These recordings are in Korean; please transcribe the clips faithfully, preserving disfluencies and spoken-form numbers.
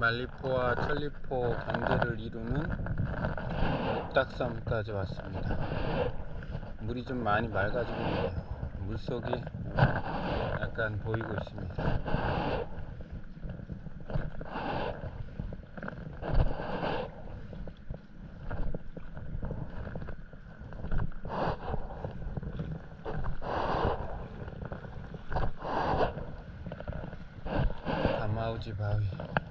말리포와 천리포 경계를 이루는 목닥섬까지 왔습니다. 물이 좀 많이 맑아지고 있네요. 물속이 약간 보이고 있습니다. 가마우지 바위.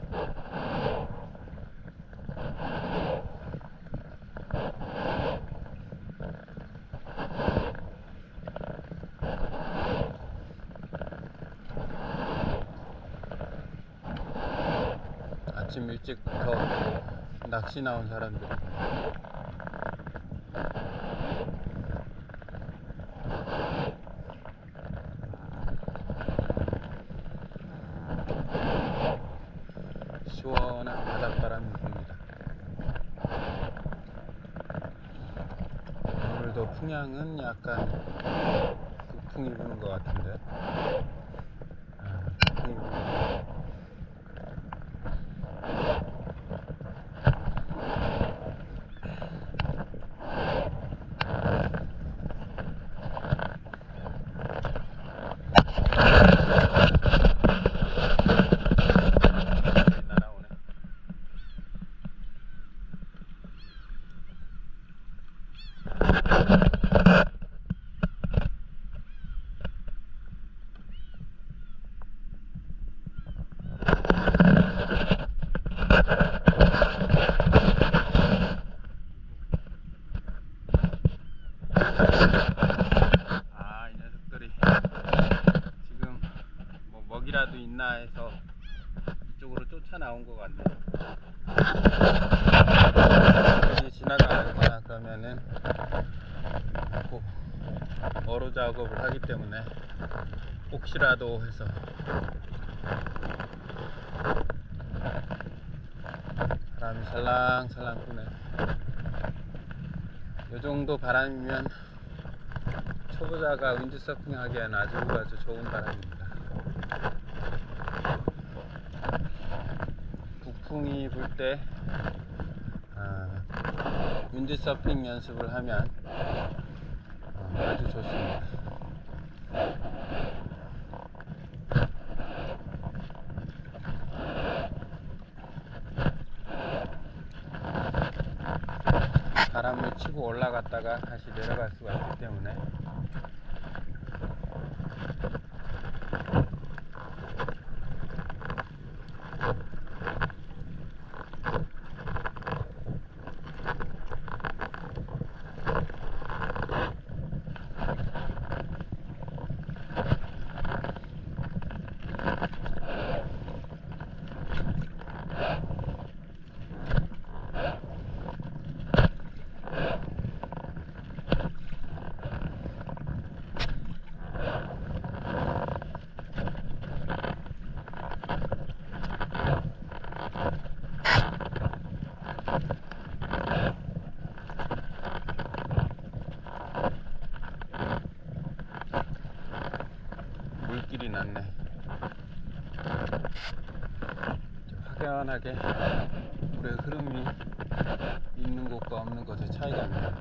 아침 일찍부터 낚시 나온 사람들. 시원한 바닷바람이 붑니다. 오늘도 풍향은 약간 북풍이 부는 것 같은데. 아, 북풍이 부는 아, 이 녀석들이 지금 뭐 먹이라도 있나 해서 이쪽으로 쫓아 나온 것 같네요. 여기 지나가거나 그러면은 어로 작업을 하기 때문에 혹시라도 해서. 바람이 살랑살랑 부네. 이 정도 바람이면 초보자가 윈드서핑 하기에는 아주 아주 좋은 바람입니다. 북풍이 불 때 아, 윈드서핑 연습을 하면 아, 아주 좋습니다. 바람을 치고 올라갔다가 다시 내려갈 수가 있기 때문에 물길이 났네. 확연하게 물의 흐름이 있는 곳과 없는 곳의 차이가 있네요.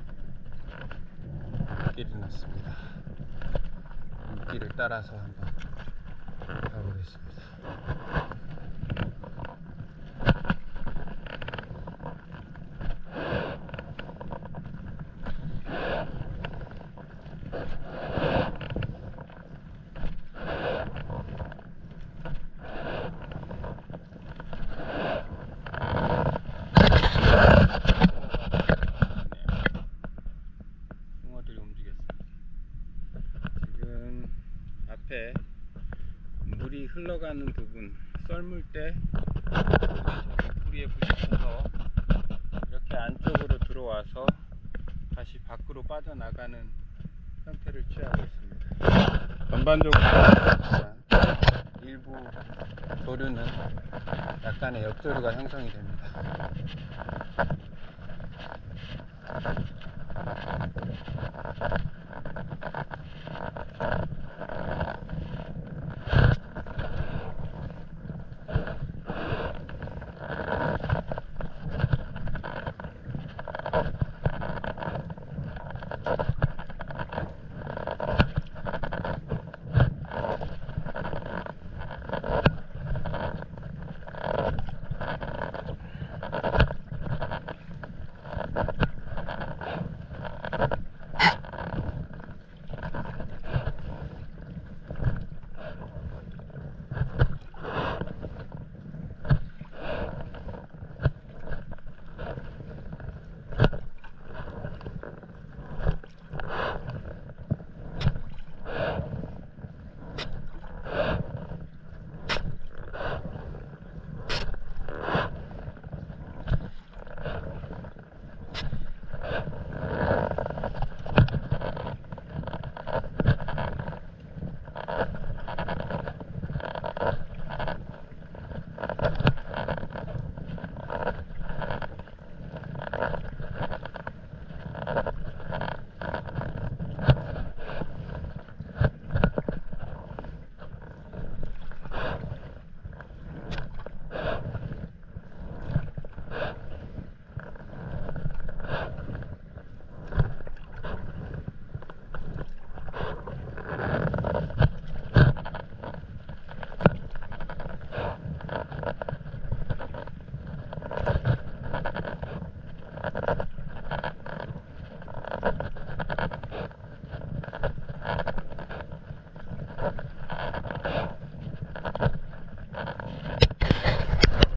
물길이 났습니다. 물길을 따라서 한번 가보겠습니다. 앞에 물이 흘러가는 부분, 썰물 때 뿌리에 부딪혀서 이렇게 안쪽으로 들어와서 다시 밖으로 빠져나가는 형태를 취하고 있습니다. 전반적으로 일부 조류는 약간의 역조류가 형성이 됩니다.